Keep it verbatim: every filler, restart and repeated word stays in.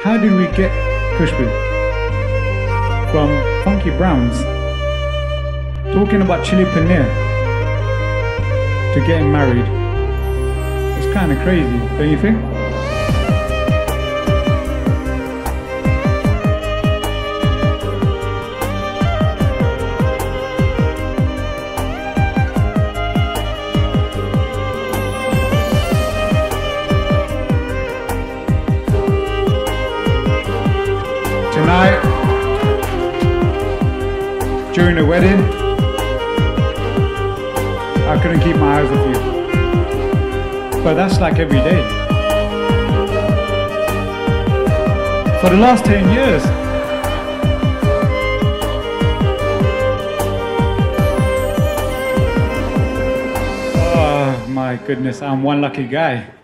How did we get Khushbu from funky browns talking about chili paneer to getting married? It's kind of crazy, don't you think? Tonight, during the wedding, I couldn't keep my eyes off you. But that's like every day. For the last ten years. Oh my goodness, I'm one lucky guy.